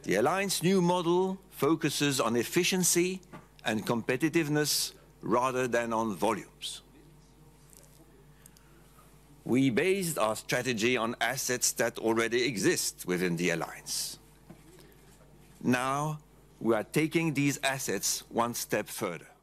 The Alliance new model focuses on efficiency and competitiveness rather than on volumes. We based our strategy on assets that already exist within the Alliance. Now, we are taking these assets one step further.